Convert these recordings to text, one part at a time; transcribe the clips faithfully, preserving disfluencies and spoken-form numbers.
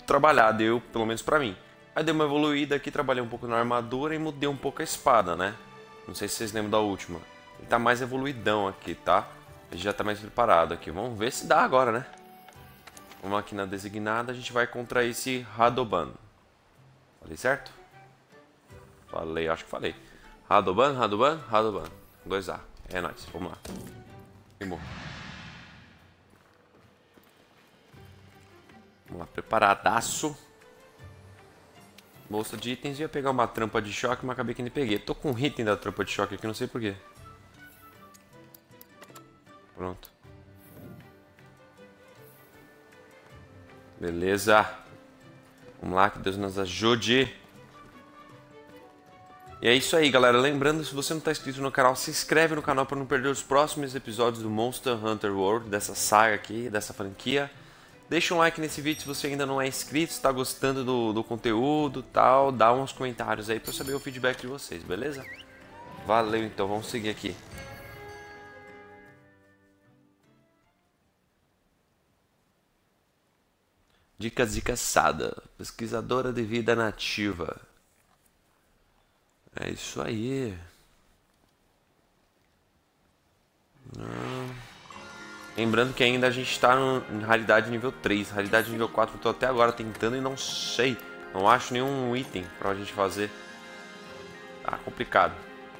trabalhado, eu, pelo menos pra mim. Aí dei uma evoluída aqui, trabalhei um pouco na armadura e mudei um pouco a espada, né? Não sei se vocês lembram da última. Ele tá mais evoluidão aqui, tá? Ele já tá mais preparado aqui. Vamos ver se dá agora, né? Vamos aqui na designada, a gente vai contra esse Radoban. Falei certo? Falei, acho que falei. Radoban, Radoban, Radoban. dois A. É nóis, vamos lá. Queimou. Vamos lá, preparadaço. Bolsa de itens, ia pegar uma trampa de choque, mas acabei que nem peguei. Tô com um item da trampa de choque aqui, não sei porquê. Pronto. Beleza. Vamos lá, que Deus nos ajude. E é isso aí, galera. Lembrando, se você não está inscrito no canal, se inscreve no canal para não perder os próximos episódios do Monster Hunter World, dessa saga aqui, dessa franquia. Deixa um like nesse vídeo se você ainda não é inscrito, se está gostando do, do conteúdo, tal. Dá uns comentários aí para eu saber o feedback de vocês, beleza? Valeu, então. Vamos seguir aqui. Dicas de caçada. Pesquisadora de vida nativa. É isso aí. Não. Lembrando que ainda a gente está em raridade nível três. Raridade nível quatro eu estou até agora tentando e não sei. Não acho nenhum item para a gente fazer. Tá complicado.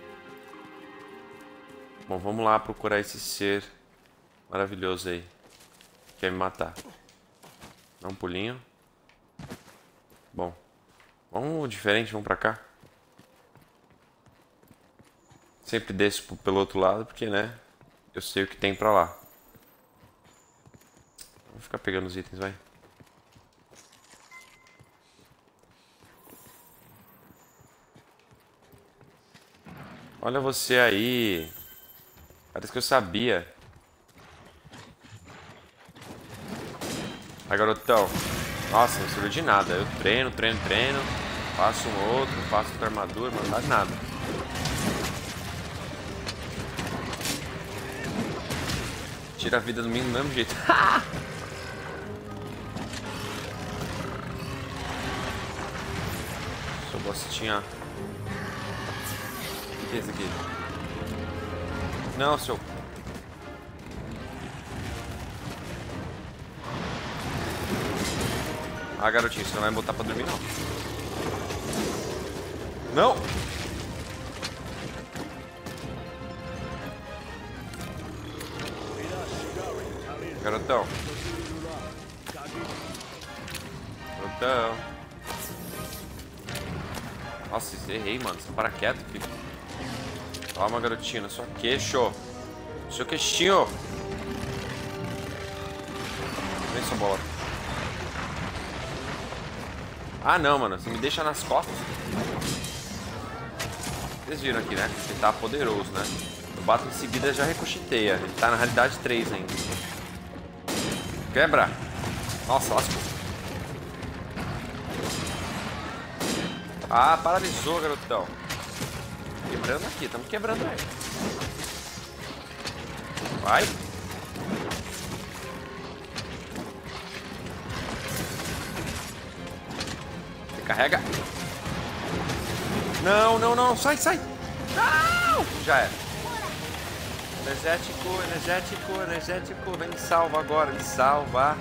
Bom, vamos lá procurar esse ser maravilhoso aí. Quer me matar. Dá um pulinho. Bom. Vamos diferente, vamos pra cá. Sempre desço pelo outro lado, porque, né, eu sei o que tem pra lá. Vamos ficar pegando os itens, vai. Olha você aí. Parece que eu sabia. Aí, garotão. Nossa, não serviu de nada. Eu treino, treino, treino. Faço um outro, faço outra armadura, mas não dá nada. Tira a vida do mim do mesmo jeito. Sou bostinha. O que é isso aqui? Não, seu. Ah, garotinho, você não vai me botar pra dormir, não. Não! Garotão. Garotão. Nossa, errei, mano. Você para quieto, filho. Calma, garotinho. Na sua queixo. No seu queixinho. Vem, sua bola. Ah, não, mano. Você me deixa nas costas. Vocês viram aqui, né? Ele tá poderoso, né? Eu bato em seguida e já ricocheteia. Ele tá na realidade três ainda. Quebra! Nossa, lascou. Ah, paralisou, garotão. Quebrando aqui, estamos quebrando aí. Vai. Carrega. Não, não, não. Sai, sai. Não! Já era. Energético, energético, energético. Vem me salva agora, me salva.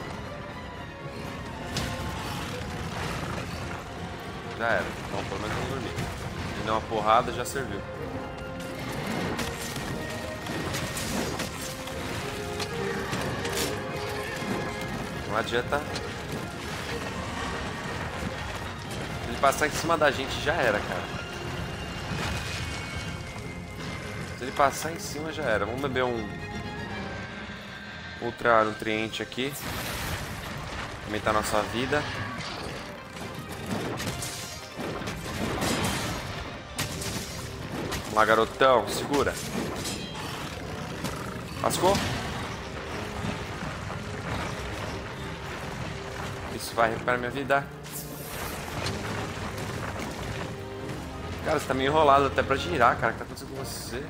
Já era. Bom, pelo menos não dormi. Me deu uma porrada, já serviu. Não adianta. Se ele passar em cima da gente, já era, cara. Se ele passar em cima, já era. Vamos beber um ultra nutriente aqui. Aumentar nossa vida. Vamos lá, garotão. Segura. Lascou? Isso vai recuperar minha vida. Cara, você tá meio enrolado até pra girar, cara. O que tá acontecendo com você?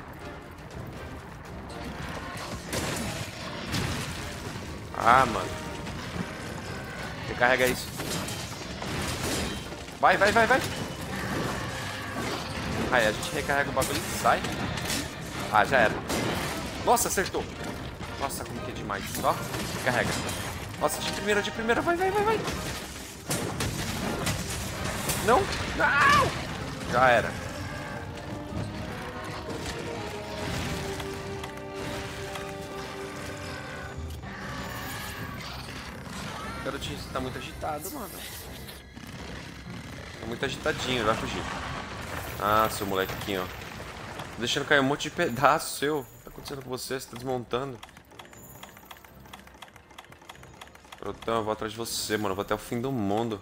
Ah, mano. Recarrega isso. Vai, vai, vai, vai. Aí, a gente recarrega o bagulho e sai. Ah, já era. Nossa, acertou. Nossa, como que é demais. Ó, recarrega. Nossa, de primeira, de primeira. Vai, vai, vai, vai. Não. Não. Já era. Garotinho, você tá muito agitado, mano. Tá muito agitadinho, vai fugir. Ah, seu molequinho, ó. Tô deixando cair um monte de pedaço seu. O que tá acontecendo com você? Você tá desmontando. Garotão, eu vou atrás de você, mano. Eu vou até o fim do mundo.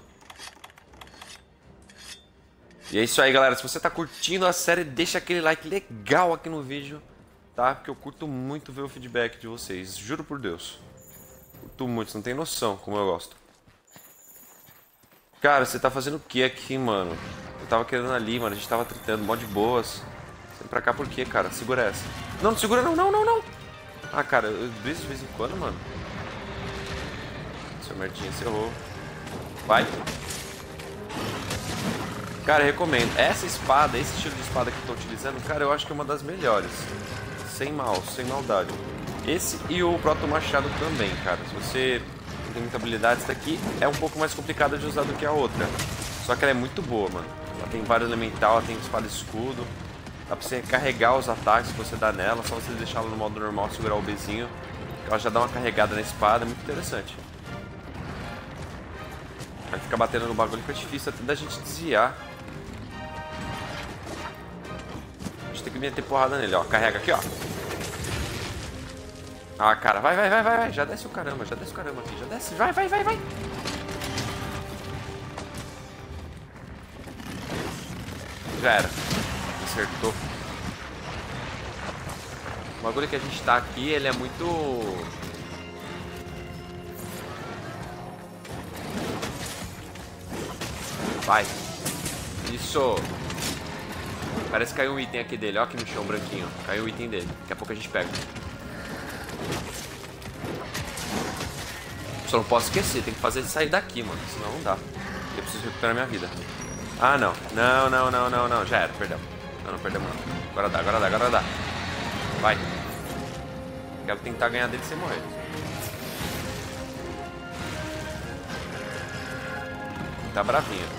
E é isso aí, galera. Se você tá curtindo a série, deixa aquele like legal aqui no vídeo, tá? Porque eu curto muito ver o feedback de vocês. Juro por Deus. Curto muito, você não tem noção como eu gosto. Cara, você tá fazendo o que aqui, mano? Eu tava querendo ali, mano. A gente tava tritando, mó de boas. Você vem pra cá por quê, cara? Segura essa. Não, não segura não, não, não, não. Ah, cara, eu briso de vez em quando, mano. Seu merdinha, você errou. Vai. Cara, eu recomendo. Essa espada, esse estilo de espada que eu tô utilizando, cara, eu acho que é uma das melhores. Sem mal, sem maldade. Esse e o Proto Machado também, cara. Se você não tem muita habilidade, essa daqui é um pouco mais complicada de usar do que a outra. Só que ela é muito boa, mano. Ela tem vários elemental, ela tem espada e escudo. Dá pra você carregar os ataques que você dá nela. Só você deixar ela no modo normal, segurar o Bzinho. Ela já dá uma carregada na espada, é muito interessante. Vai ficar batendo no bagulho que é difícil até da gente desviar. A gente tem que meter porrada nele, ó. Carrega aqui, ó. Ah, cara, vai, vai, vai, vai, vai. Já desce o caramba, já desce o caramba aqui. Já desce, vai, vai, vai, vai. Já era. Acertou. O bagulho que a gente tá aqui, ele é muito... Vai. Isso. Parece que caiu um item aqui dele. Ó aqui no chão, branquinho. Caiu o item dele. Daqui a pouco a gente pega. Só não posso esquecer. Tem que fazer ele sair daqui, mano. Senão não dá. Eu preciso recuperar minha vida. Ah, não. Não, não, não, não, não. Já era. Perdão. Não, não perdemos não. Agora dá, agora dá, agora dá. Vai. Quero tentar ganhar dele sem morrer. Tá bravinho.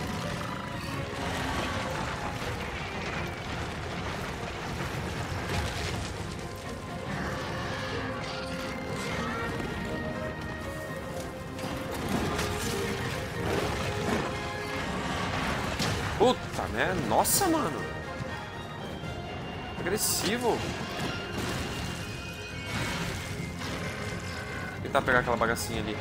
Puta, né? Nossa, mano. Agressivo. Vou tentar pegar aquela bagacinha ali.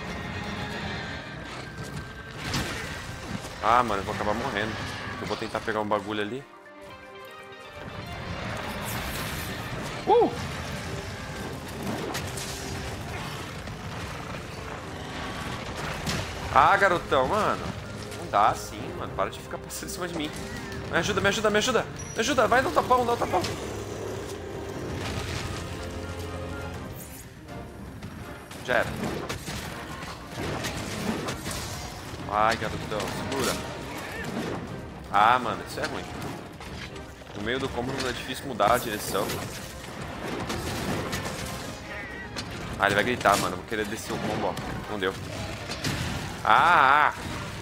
Ah, mano, eu vou acabar morrendo. Eu vou tentar pegar um bagulho ali. Uh! Ah, garotão, mano. Não dá assim, mano. Para de ficar passando em cima de mim. Me ajuda, me ajuda, me ajuda. Me ajuda, vai, dá um tapão, dá um tapão. Já era. Ai, garotão, segura. Ah, mano, isso é ruim. No meio do combo não é difícil mudar a direção. Ah, ele vai gritar, mano. Vou querer descer o combo, ó. Não deu. Ah!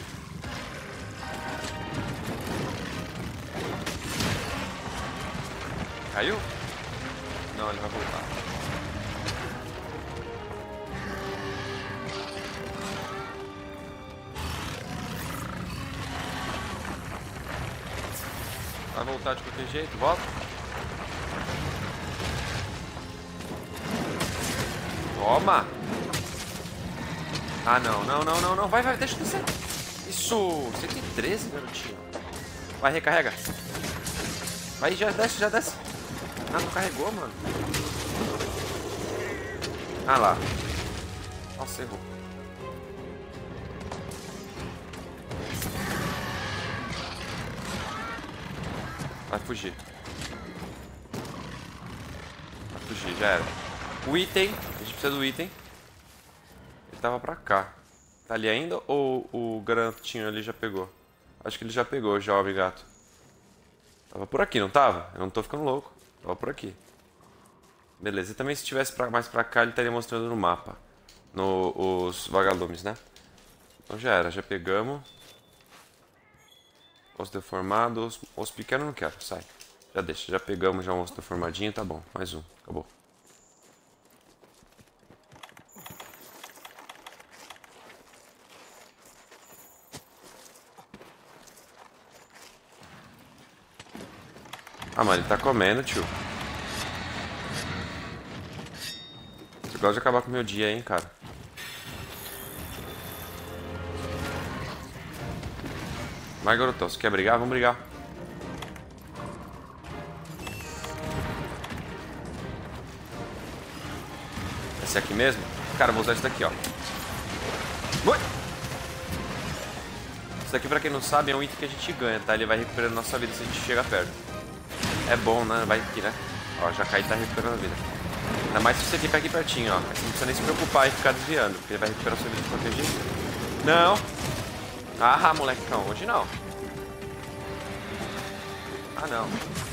Caiu? Não, ele vai voltar. Vai voltar de qualquer jeito, volta. Toma! Ah, não, não, não, não, não. Vai, vai, deixa eu descer. Isso! cento e treze, garotinho. Vai, recarrega. Vai, já desce, já desce. Ah, não carregou, mano. Ah lá. Nossa, errou. Vai fugir. Vai fugir, já era. O item. A gente precisa do item. Ele tava pra cá. Tá ali ainda ou o garotinho ali já pegou? Acho que ele já pegou, o jovem gato. Tava por aqui, não tava? Eu não tô ficando louco. Tava por aqui. Beleza, e também se tivesse pra, mais pra cá, ele estaria mostrando no mapa. No, os vagalumes, né? Então já era, já pegamos. Osso deformado, osso, osso pequeno não quero, sai. Já deixa, já pegamos já um osso deformadinho, tá bom. Mais um, acabou. Ah, mas ele tá comendo, tio. Você gosta de acabar com o meu dia, hein, cara. Vai, garotão, você quer brigar? Vamos brigar. Esse aqui mesmo? Cara, vou usar esse daqui, ó. Ui! Isso daqui, pra quem não sabe, é um item que a gente ganha, tá? Ele vai recuperando nossa vida se a gente chega perto. É bom, né? Vai aqui, né? Ó, já cai e tá recuperando a vida. Ainda mais se você ficar aqui pertinho, ó. Você não precisa nem se preocupar e ficar desviando, porque ele vai recuperar sua vida de qualquer jeito. Não! Ah, molecão, hoje não. Ah, não.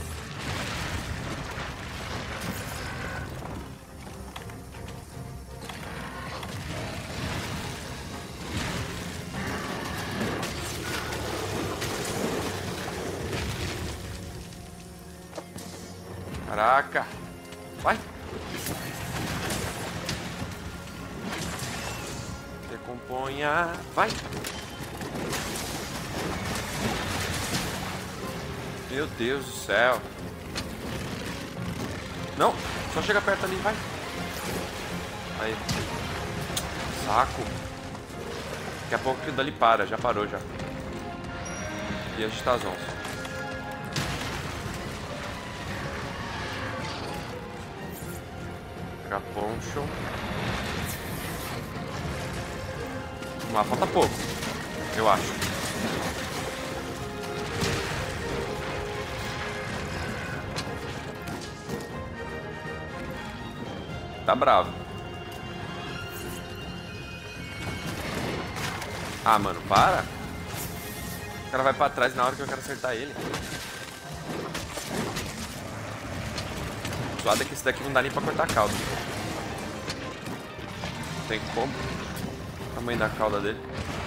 Caraca. Vai. Decomponha. Vai. Meu Deus do céu. Não. Só chega perto ali, vai. Aí. Saco. Daqui a pouco aquilo dali para. Já parou, já. E a gente tá zonzo. Pegar poncho. Vamos lá, falta pouco. Eu acho. Tá bravo. Ah, mano, para. O cara vai pra trás na hora que eu quero acertar ele. Suado é que esse daqui não dá nem pra cortar a cauda. Não tem como. O tamanho da cauda dele.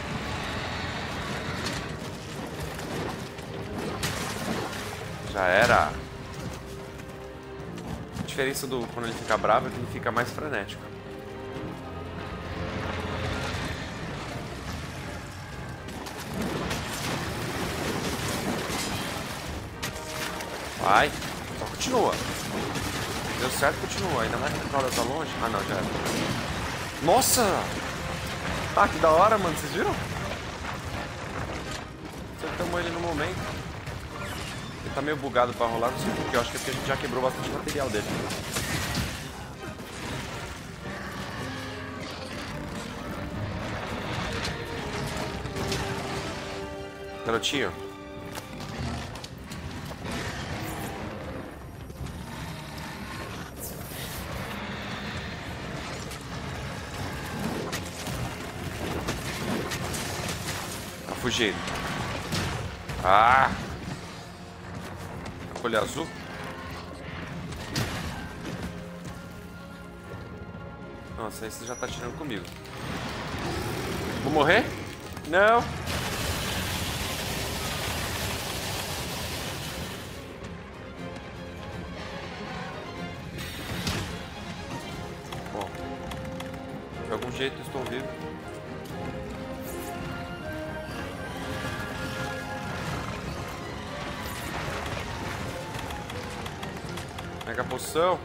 Já era. A diferença do quando ele fica bravo é que ele fica mais frenético. Vai. Só continua. Deu certo, continua. Ainda mais que a cauda tá longe. Ah, não, já era. Nossa! Ah, que da hora, mano. Vocês viram? Acertamos ele no momento. Ele tá meio bugado pra rolar, não sei porquê. Eu acho que é porque a gente já quebrou bastante material dele. Garotinho. Tá fugindo. Ah! A folha azul. Nossa, aí você já tá tirando comigo. Vou morrer? Não! Bom, de algum jeito eu estou vivo. Mega poção.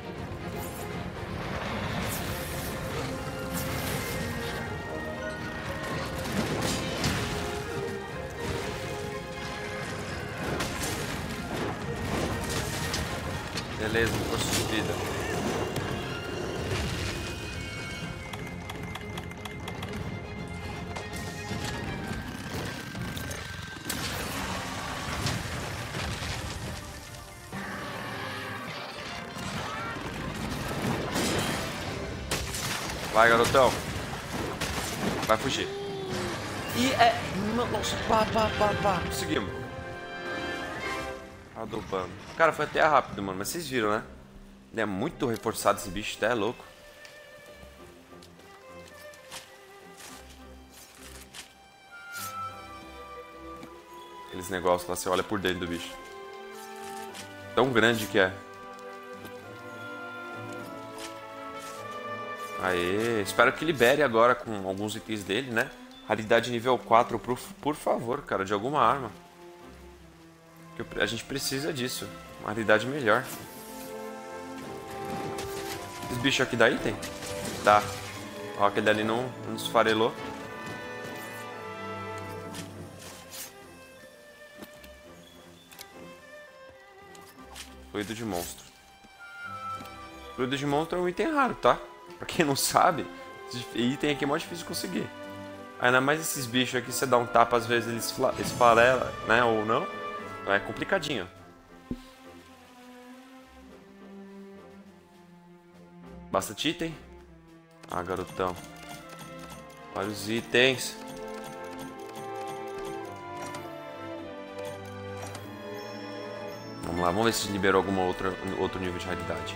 Beleza, força de vida. Vai, garotão. vai fugir. E é... Nossa, pá, pá, pá, pá. Conseguimos. Adobando. Cara, foi até rápido, mano. Mas vocês viram, né? Ele é muito reforçado esse bicho, até é louco. Aqueles negócios lá, você olha por dentro do bicho. Tão grande que é. Aê, espero que libere agora com alguns itens dele, né? Raridade nível quatro, por, por favor, cara, de alguma arma. Que a gente precisa disso. Uma raridade melhor. Esse bicho aqui dá item? Dá. Ó, aquele ali não, não esfarelou. Fluido de monstro. Fluido de monstro é um item raro, tá? Pra quem não sabe, esse item aqui é mais difícil de conseguir. Ainda mais esses bichos aqui, você dá um tapa, às vezes eles esfarelam, né? Ou não. É complicadinho. Bastante item? Ah, garotão. Vários itens. Vamos lá, vamos ver se liberou alguma outra outro nível de raridade.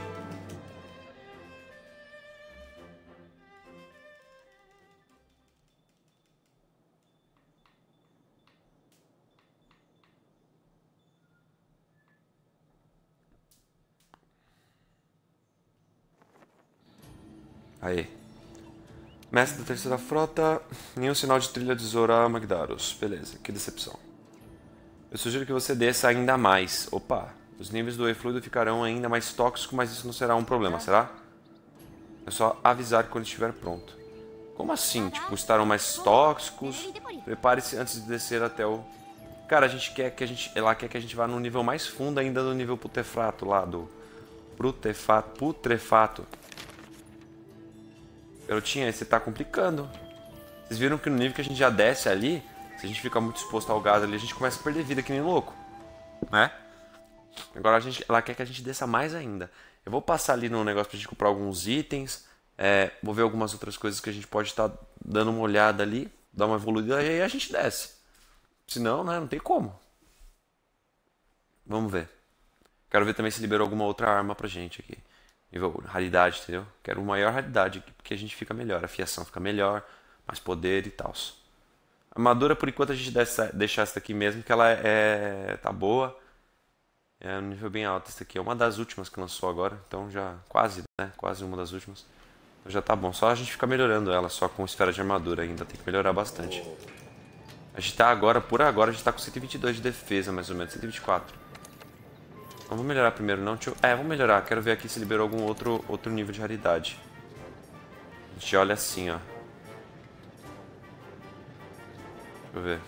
Aí. Mestre da terceira frota, nenhum sinal de trilha de Zora Magdaros. Beleza, que decepção. Eu sugiro que você desça ainda mais. Opa, os níveis do E-Fluido ficarão ainda mais tóxicos, mas isso não será um problema, será? É só avisar quando estiver pronto. Como assim? Tipo, estarão mais tóxicos? Prepare-se antes de descer até o... Cara, a gente quer que a gente... Ela quer que a gente vá no nível mais fundo ainda do nível putrefato lá, do... Putrefato. Putrefato. Garotinha, você tá complicando. Vocês viram que no nível que a gente já desce ali, se a gente fica muito exposto ao gás ali, a gente começa a perder vida que nem louco. Né? Agora a gente, ela quer que a gente desça mais ainda. Eu vou passar ali no negócio pra gente comprar alguns itens. É, vou ver algumas outras coisas que a gente pode estar dando uma olhada ali. Dar uma evoluída e aí a gente desce. Senão, né, não tem como. Vamos ver. Quero ver também se liberou alguma outra arma pra gente aqui. Nível raridade, entendeu? Quero maior raridade, porque a gente fica melhor. A fiação fica melhor, mais poder e tal. A armadura, por enquanto, a gente deixa essa aqui mesmo, que ela é, tá boa. É um nível bem alto. Essa aqui é uma das últimas que lançou agora. Então já quase, né? Quase uma das últimas. Então já tá bom. Só a gente fica melhorando ela, só com esfera de armadura ainda. Tem que melhorar bastante. A gente tá agora, por agora, a gente tá com cento e vinte e dois de defesa, mais ou menos. cento e vinte e quatro. Vamos melhorar primeiro, não? Deixa eu... É, vamos melhorar. Quero ver aqui se liberou algum outro, outro nível de raridade. A gente olha assim, ó. Deixa eu ver.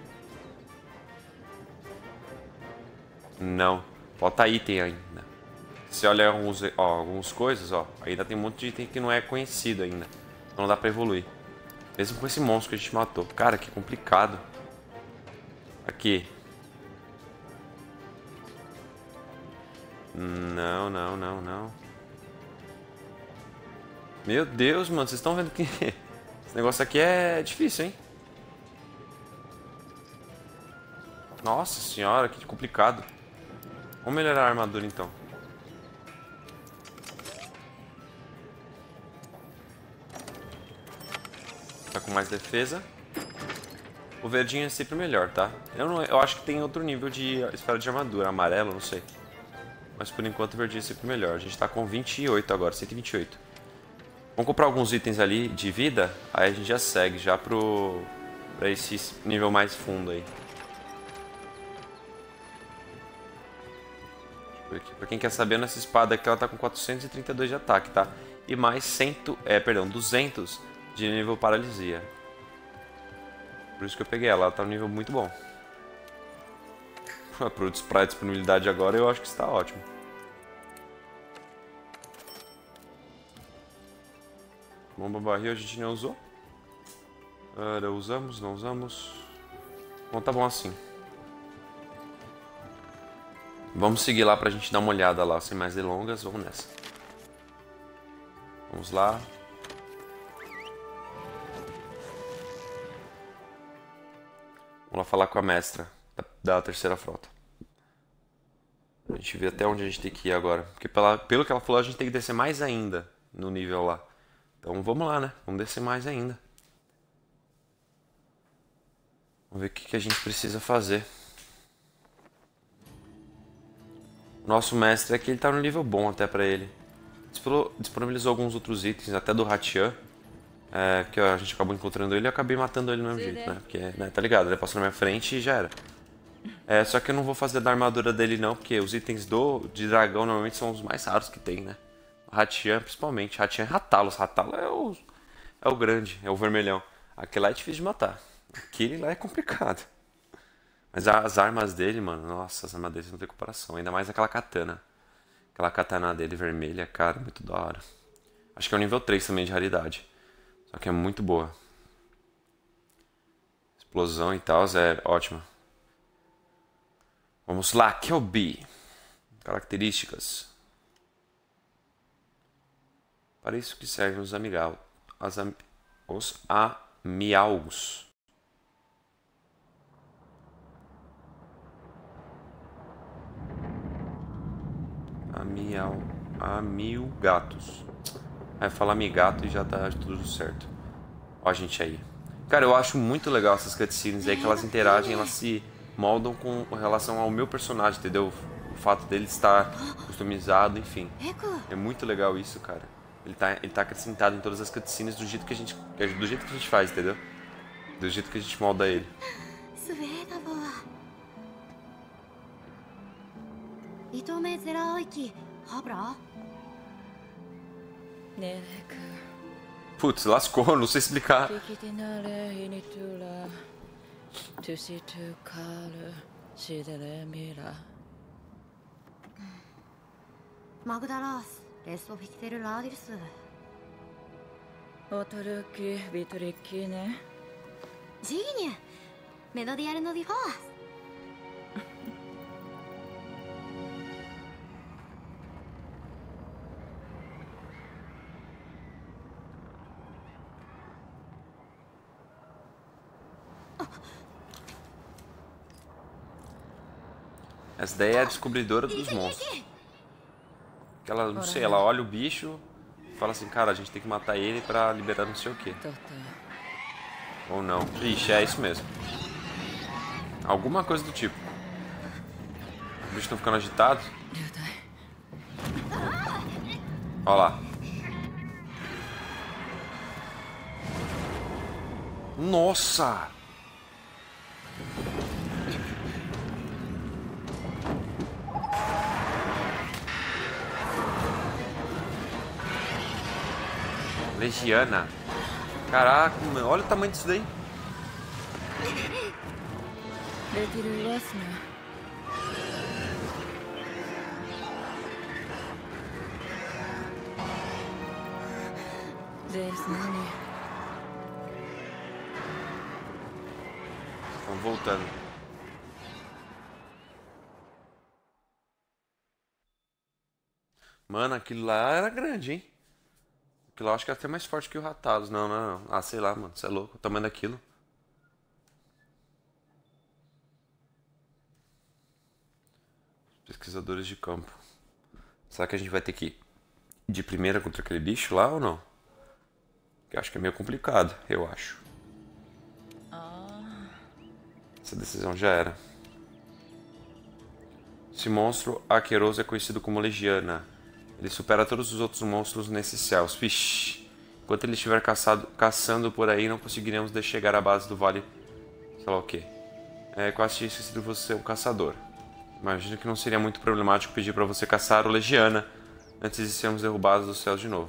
Não. Falta item ainda. Se olha alguns, ó, algumas coisas, ó. Ainda tem um monte de item que não é conhecido ainda. Não dá pra evoluir. Mesmo com esse monstro que a gente matou. Cara, que complicado. Aqui. Não, não, não, não. Meu Deus, mano. Vocês estão vendo que esse negócio aqui é difícil, hein? Nossa senhora, que complicado. Vamos melhorar a armadura, então. Tá com mais defesa. O verdinho é sempre melhor, tá? Eu, não, eu acho que tem outro nível de esfera de armadura. Amarelo, não sei. Mas por enquanto o verdinho é sempre melhor. A gente tá com vinte e oito agora, cento e vinte e oito. Vamos comprar alguns itens ali de vida. Aí a gente já segue já pro... Pra esse nível mais fundo aí. Pra quem quer saber, nessa espada aqui ela tá com quatrocentos e trinta e dois de ataque, tá? E mais cem, é, perdão, duzentos de nível paralisia. Por isso que eu peguei ela, ela tá no nível muito bom. Pra disponibilidade agora eu acho que está ótimo. Bomba barril a gente não usou. Uh, usamos, não usamos. Bom, tá bom assim. Vamos seguir lá pra gente dar uma olhada lá, sem mais delongas. Vamos nessa. Vamos lá. Vamos lá falar com a mestra da, da terceira frota. A gente vê até onde a gente tem que ir agora. Porque pela, pelo que ela falou, a gente tem que descer mais ainda no nível lá. Então vamos lá, né? Vamos descer mais ainda. Vamos ver o que, que a gente precisa fazer. Nosso mestre aqui, ele tá no nível bom até pra ele. Disponibilizou alguns outros itens, até do Hatian. É, que a gente acabou encontrando ele e eu acabei matando ele do mesmo jeito, né? Porque, né, tá ligado? Ele passou na minha frente e já era. É, só que eu não vou fazer da armadura dele não, porque os itens do, de dragão normalmente são os mais raros que tem, né? O Hatian, principalmente. Hatian é Ratalos. Ratalo é o, é o grande, é o vermelhão. Aquele lá é difícil de matar. Aquele lá é complicado. Mas as armas dele, mano, nossa, as armas dele não tem comparação. Ainda mais aquela katana. Aquela katana dele vermelha, cara, muito da hora. Acho que é o nível três também de raridade. Só que é muito boa. Explosão e tal, é ótima. Vamos lá, Kelby. Características. Para isso que servem os amigal, as am, os amialgos. Amial, amilgatos. Aí fala amigato e já tá tudo certo. Ó a gente aí. Cara, eu acho muito legal essas cutscenes aí, que elas interagem, elas se moldam com relação ao meu personagem, entendeu? O fato dele estar customizado, enfim. É muito legal isso, cara. Ele tá, ele tá acrescentado em todas as cutscenes do jeito que a gente, do jeito que a gente faz, entendeu? Do jeito que a gente molda ele. Putz, lascou, não sei explicar. Magdalas, resto Victor Ladris. Otoruki, Vitoriki, né? Gênio! Melodiar no divós. Essa daí é a descobridora dos monstros. Que ela, não sei, ela olha o bicho e fala assim, cara, a gente tem que matar ele pra liberar não sei o que. Ou não. Ixi, é isso mesmo. Alguma coisa do tipo. Os bichos estão ficando agitados. Olha lá. Nossa! Legiana. Caraca, mano, olha o tamanho disso daí. Vamos voltando. Mano, aquilo lá era grande, hein? Aquilo lá acho que é até mais forte que o Ratalos. Não, não, não. Ah, sei lá, mano. Você é louco. O tamanho daquilo. Pesquisadores de campo. Será que a gente vai ter que ir de primeira contra aquele bicho lá ou não? Eu acho que é meio complicado, eu acho. Essa decisão já era. Esse monstro aqueroso é conhecido como Legiana. Ele supera todos os outros monstros nesses céus. Vixe. Enquanto ele estiver caçado, caçando por aí, não conseguiremos chegar à base do vale... Sei lá o quê. É, quase tinha esquecido você ser um caçador. Imagino que não seria muito problemático pedir para você caçar o Legiana antes de sermos derrubados dos céus de novo.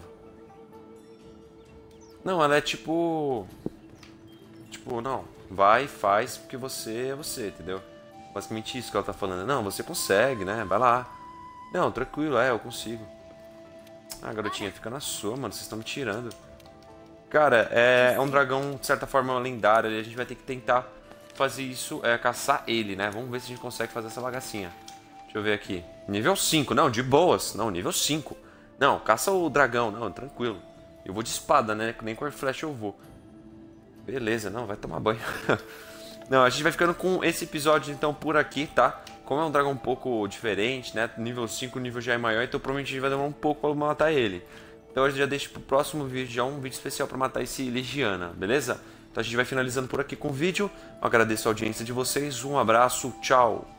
Não, ela é tipo... Tipo, não. Vai e faz porque você é você, entendeu? Basicamente isso que ela tá falando. Não, você consegue, né? Vai lá. Não, tranquilo, é, eu consigo. Ah, garotinha, fica na sua, mano. Vocês estão me tirando. Cara, é, é um dragão, de certa forma, lendário. E a gente vai ter que tentar fazer isso, é, caçar ele, né? Vamos ver se a gente consegue fazer essa bagacinha. Deixa eu ver aqui. Nível cinco, não, de boas. Não, nível cinco. Não, caça o dragão. Não, tranquilo. Eu vou de espada, né? Nem com a flecha eu vou. Beleza, não, vai tomar banho. Não, a gente vai ficando com esse episódio então por aqui, tá? Como é um dragão um pouco diferente, né? Nível cinco, o nível já é maior, então provavelmente a gente vai demorar um pouco pra matar ele. Então eu já deixo pro próximo vídeo já um vídeo especial pra matar esse Legiana, beleza? Então a gente vai finalizando por aqui com o vídeo. Eu agradeço a audiência de vocês, um abraço, tchau!